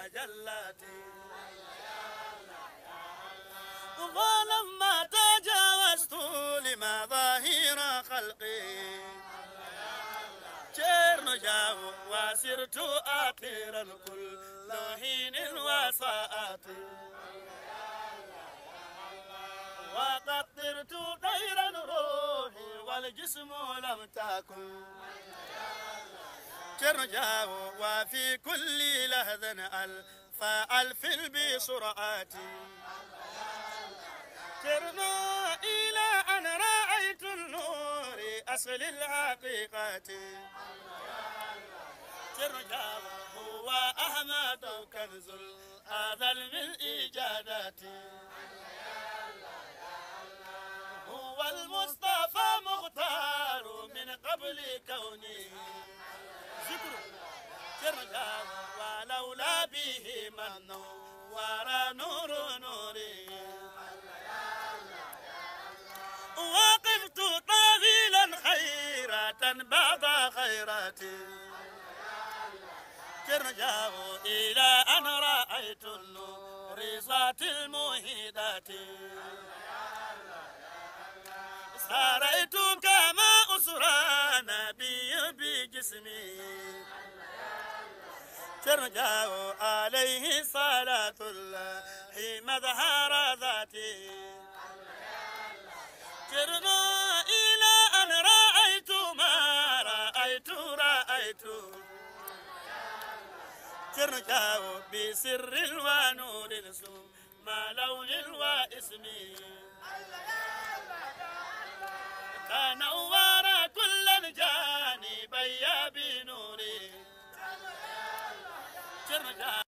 تجلت ولما تجاوزت لمظاهر خلقي جرنجا وسرت أطيرا كل حين وساءت وقد طرت طيرا روحي والجسم لم تكن جرنجا وفي كل لحظة ألف بسرعتي جرنا إلى أن رأيت النور أصل الحقيقة جرنا هو أحمد كنز الأذل من إيجادات هو المصطفى مختار من قبل كونه ذكر جرنا ولولا به من نور نور نوري وقفت طويلا خيرات بعد خيراتي ترجع إلى أن رأيت النور ذات المهيدات ساريت كما أسرى نبي بجسمي ترجع عليه صلاة الله مظهر ذاتي جرنا إلى أن رأيت ما رأيت ترجع بسر ونور ثم لون واسم تنور كل الجانبين بنوري